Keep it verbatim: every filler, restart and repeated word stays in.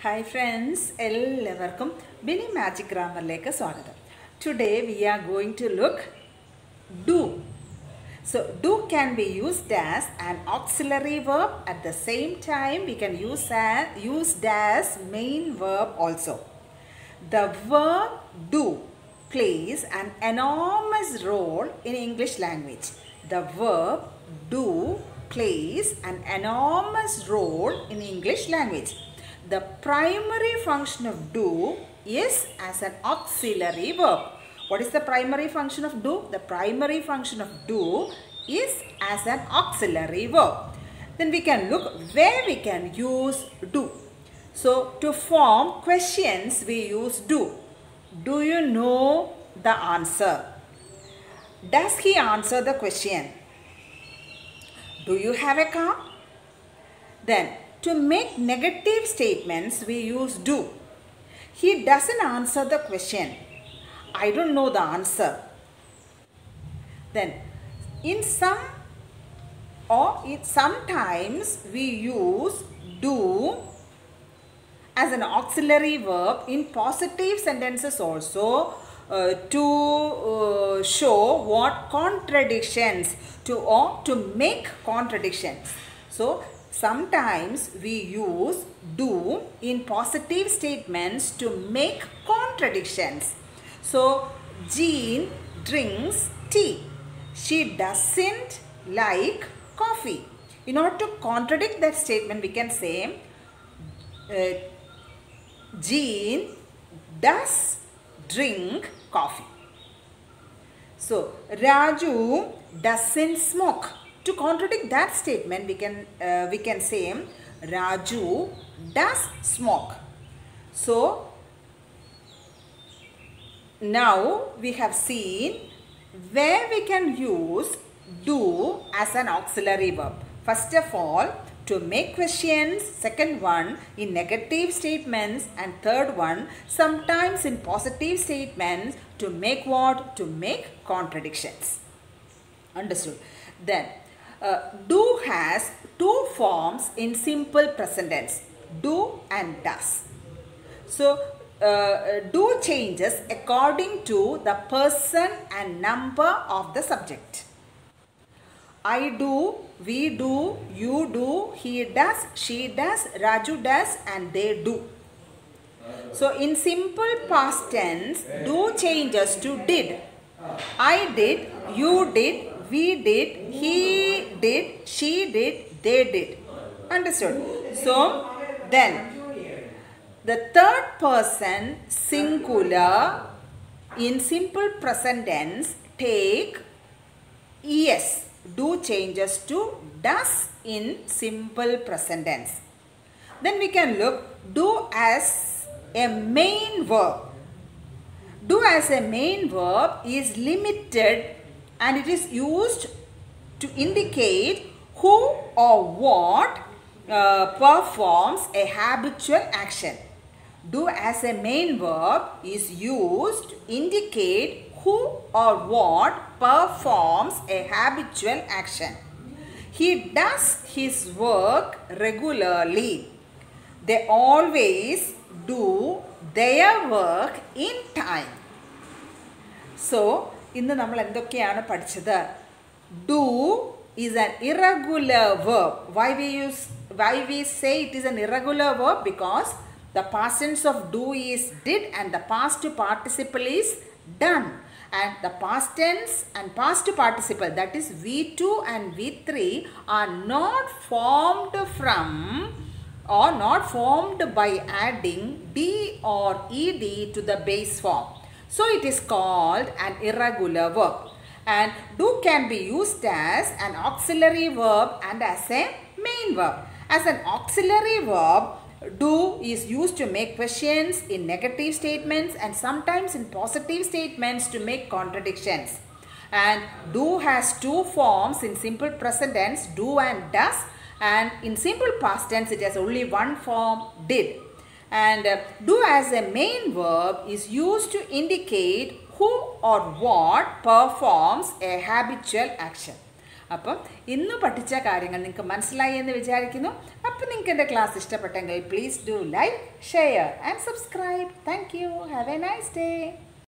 Hi friends, എല്ലാവർക്കും Bini Magic Grammar-ലേക്ക് സ്വാഗതം. Today we are going to look do. So do can be used as an auxiliary verb. At the same time we can use as used as main verb also. The verb do plays an enormous role in English language. The verb do plays an enormous role in English language. The primary function of do is as an auxiliary verb. What is the primary function of do? The primary function of do is as an auxiliary verb. Then we can look where we can use do. So to form questions we use do. Do you know the answer? Does he answer the question? Do you have a car? Then to make negative statements we use do. He doesn't answer the question. I don't know the answer. Then in some or in sometimes we use do as an auxiliary verb in positive sentences also uh, to uh, show what contradictions to or to make contradictions. So sometimes we use do in positive statements to make contradictions. So Jean drinks tea. She doesn't like coffee. In order to contradict that statement we can say uh, Jean does drink coffee. So Raju doesn't smoke. To contradict that statement we can uh, we can say Raju does smoke. So now we have seen where we can use do as an auxiliary verb. First of all, to make questions. Second one, in negative statements. And third one, sometimes in positive statements to make what? To make contradictions. Understood? Then uh, do has two forms in simple present tense. Do and does. So uh, do changes according to the person and number of the subject. I do, we do, you do, he does, she does, Raju does, and they do. So in simple past tense, do changes to did. I did, you did, we did, he did, she did, they did. Understood? So then the third person singular in simple present tense take es. Do changes to does in simple present tense. Then we can look do as a main verb. Do as a main verb is limited and it is used to indicate who or what uh, performs a habitual action. Do as a main verb is used to indicate who or what performs a habitual action. He does his work regularly. They always do their work in time. So, ഇന്ന് നമ്മൾ എന്തൊക്കെയാണ് പഠിച്ചത്? Do is an irregular verb. Why we use why we say it is an irregular verb? Because the past tense of do is did and the past participle is done. And the past tense and past participle, that is V two and V three, are not formed from or not formed by adding D or ed to the base form. So it is called an irregular verb. And do can be used as an auxiliary verb and as a main verb. As an auxiliary verb, do is used to make questions in negative statements and sometimes in positive statements to make contradictions. And do has two forms in simple present tense, do and does, and in simple past tense it has only one form, did. And uh, do as a main verb is used to indicate who or what performs a habitual action. അപ്പം ഇന്ന് പഠിച്ച കാര്യങ്ങൾ നിങ്ങൾക്ക് മനസ്സിലായി എന്ന് വിചാരിക്കുന്നു. അപ്പം നിങ്ങൾക്ക് എൻ്റെ ക്ലാസ് ഇഷ്ടപ്പെട്ടെങ്കിൽ please do like, share and subscribe. Thank you. Have a nice day.